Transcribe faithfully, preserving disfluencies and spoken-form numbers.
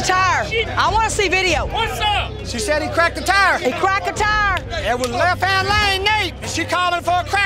the tire. I want to see video. What's up? She said he cracked the tire. He cracked a tire. It was left-hand lane, Nate. And she calling for a crack.